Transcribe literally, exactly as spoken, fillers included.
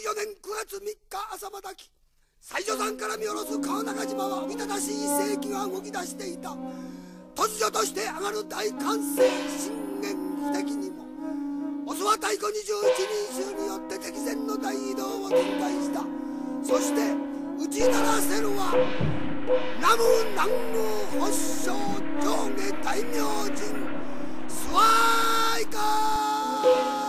よねんくがつみっか朝またき、西条山から見下ろす川中島は痛々しい世紀が動き出していた。突如として上がる大歓声、信玄不敵にも御諏訪太鼓にじゅういちにん衆によって敵前の大移動を展開した。そして打ち鳴らせるは南無南無発祥上下大明神スワイカー。